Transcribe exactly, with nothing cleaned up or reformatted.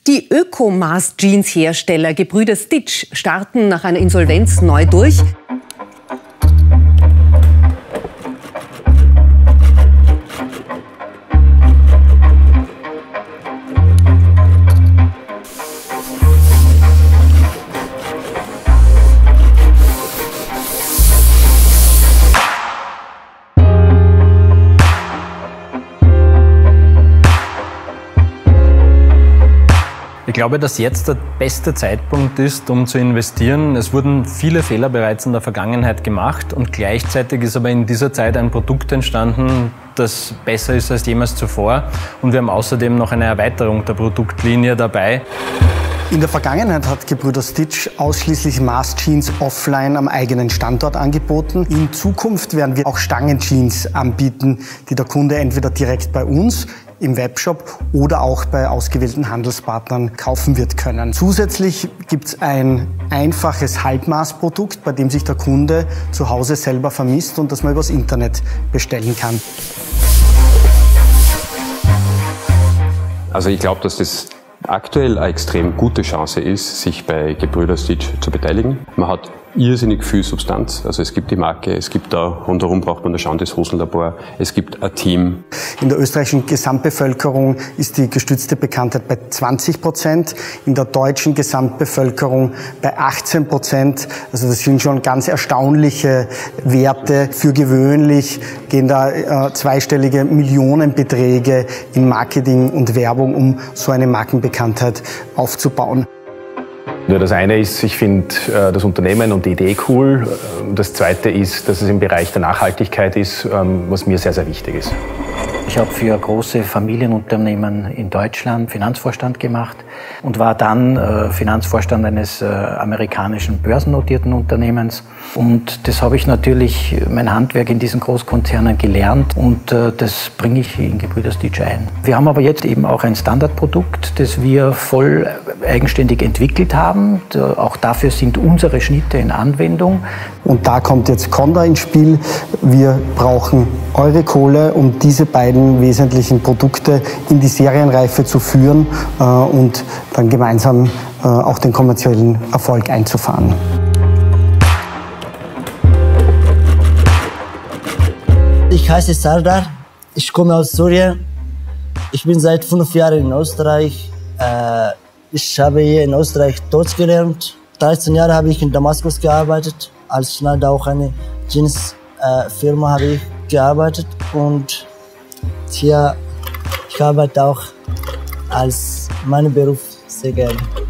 Die Öko-Maß-Jeans-Hersteller Gebrüder Stitch starten nach einer Insolvenz neu durch. Ich glaube, dass jetzt der beste Zeitpunkt ist, um zu investieren. Es wurden viele Fehler bereits in der Vergangenheit gemacht und gleichzeitig ist aber in dieser Zeit ein Produkt entstanden, das besser ist als jemals zuvor. Und wir haben außerdem noch eine Erweiterung der Produktlinie dabei. In der Vergangenheit hat Gebrüder Stitch ausschließlich Maß-Jeans offline am eigenen Standort angeboten. In Zukunft werden wir auch Stangen-Jeans anbieten, die der Kunde entweder direkt bei uns im Webshop oder auch bei ausgewählten Handelspartnern kaufen wird können. Zusätzlich gibt es ein einfaches Halbmaßprodukt, bei dem sich der Kunde zu Hause selber vermisst und das man übers Internet bestellen kann. Also ich glaube, dass das aktuell eine extrem gute Chance ist, sich bei Gebrüder Stitch zu beteiligen. Man hat irrsinnig viel Substanz. Also es gibt die Marke, es gibt da rundherum braucht man da schauen, das Hosenlabor, es gibt ein Team. In der österreichischen Gesamtbevölkerung ist die gestützte Bekanntheit bei zwanzig Prozent, in der deutschen Gesamtbevölkerung bei achtzehn Prozent. Also das sind schon ganz erstaunliche Werte. Für gewöhnlich gehen da äh, zweistellige Millionenbeträge in Marketing und Werbung, um so eine Markenbekanntheit aufzubauen. Das eine ist, ich finde das Unternehmen und die Idee cool. Das zweite ist, dass es im Bereich der Nachhaltigkeit ist, was mir sehr, sehr wichtig ist. Ich habe für große Familienunternehmen in Deutschland Finanzvorstand gemacht und war dann äh, Finanzvorstand eines äh, amerikanischen börsennotierten Unternehmens. Und das habe ich natürlich, mein Handwerk in diesen Großkonzernen gelernt und äh, das bringe ich in Gebrüder Stitch ein. Wir haben aber jetzt eben auch ein Standardprodukt, das wir voll eigenständig entwickelt haben. Auch dafür sind unsere Schnitte in Anwendung. Und da kommt jetzt Conda ins Spiel. Wir brauchen eure Kohle, um diese beiden wesentlichen Produkte in die Serienreife zu führen äh, und dann gemeinsam äh, auch den kommerziellen Erfolg einzufahren. Ich heiße Sardar, ich komme aus Syrien. Ich bin seit fünf Jahren in Österreich. Äh, ich habe hier in Österreich Deutsch gelernt. dreizehn Jahre habe ich in Damaskus gearbeitet. Als Schneider auch eine Jeans-Firma äh, habe ich gearbeitet. Und hier, ich arbeite auch als meinen Beruf sehr gerne.